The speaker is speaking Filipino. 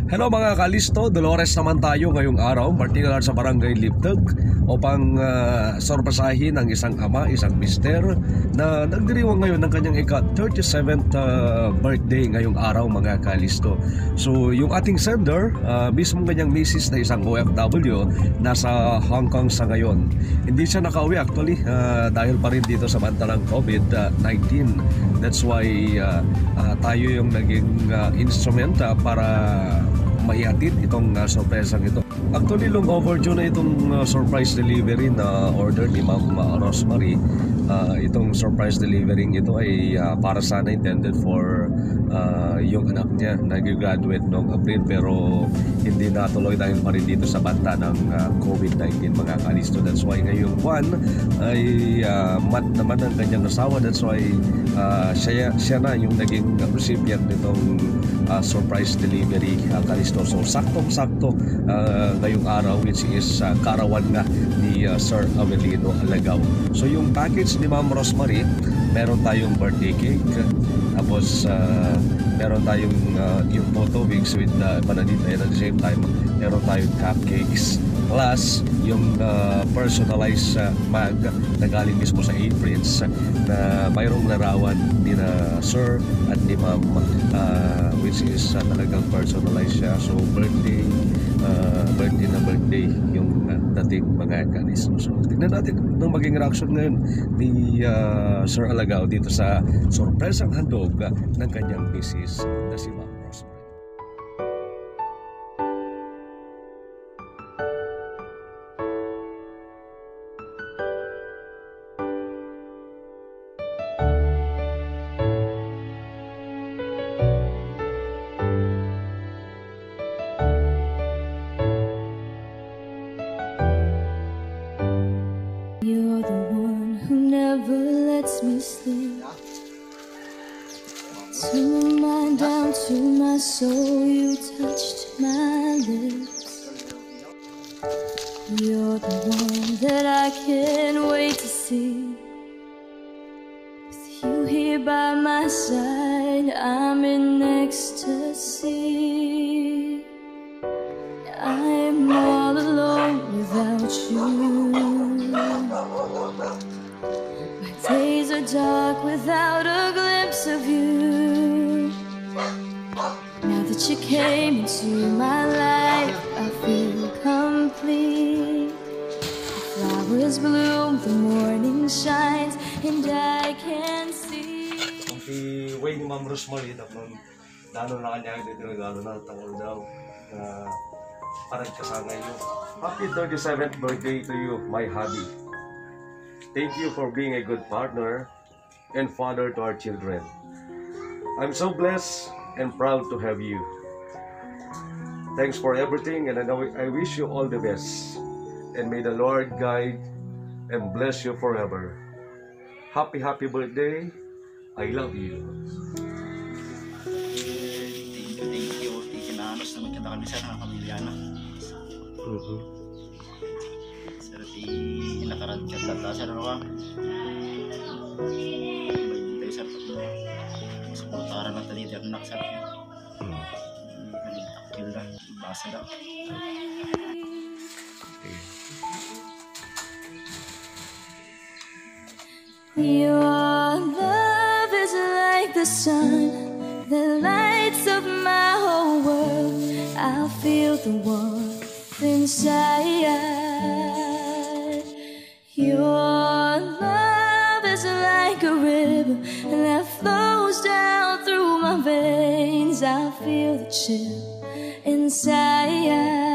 Hello mga kalisto, Dolores naman tayo ngayong araw, particular sa Barangay Liptag upang sorpresahin ang isang ama, isang mister na nagdiriwang ngayon ng kanyang ika-37th birthday ngayong araw mga kalisto. So yung ating sender, mismo kanyang misis na isang OFW, nasa Hong Kong sa ngayon. Hindi siya nakauwi actually dahil pa rin dito sa bantalang COVID-19. That's why tayo yung naging instrument para maihatid itong sorpresang ito. Actually, long overdue na itong surprise delivery na order ni Ma'am Rosemary. Itong surprise delivery ito ay para sana intended for yung anak niya. Nag-graduate noong April pero hindi natuloy dahil pa rin dito sa banta ng COVID-19 mga kalisto. That's why ngayong buwan ay mat naman ang kanyang asawa. That's why siya na yung naging recipient nitong surprise delivery kalisto. So saktong-sakto ngayong araw which is karawan nga ni Sir Avelino Alagaw. So yung package ni Ma'am Rosemary, meron tayong birthday cake, tapos meron tayong yung photo wigs with Manadita, and at the same time meron tayong cupcakes plus yung personalized mug na galing mismo sa A-Prints na mayroong larawan ni na Sir at ni Ma'am, which is talagang personalized siya. So birthday na birthday yung dating mga kanis. So tignan natin nung maging reaction ngayon ni Sir Alagaw dito sa sorpresang handog ng kanyang misis na si Ma'am Rosemary. You're the one who never lets me sleep. To my mind, down to my soul, you touched my lips. You're the one that I can't wait to see. With you here by my side, I'm in ecstasy. I'm all alone without you. My days are dark without a glimpse of you. Now that you came into my life, I feel complete. The flowers bloom, the morning shines, and I can see. Si Wayne ni Ma'am Rosemary na lalo na kanya dito regalo na tanggal daw na parang kasama iyo. Happy 37th birthday to you, my hubby. Thank you for being a good partner and father to our children. I'm so blessed and proud to have you. Thanks for everything, and I wish you all the best. And may the Lord guide and bless you forever. Happy birthday. I love you. Thank you. Tinanos naman kita kami sa pamilya na. Sarati nakarad ka tata sa ano ka. Tayo sa putara na tali der nak sa. Takil na basa daw. Your love is like the sun that lights up my whole world. I feel the warmth inside. Your love is like a river that flows down through my veins. I feel the chill inside.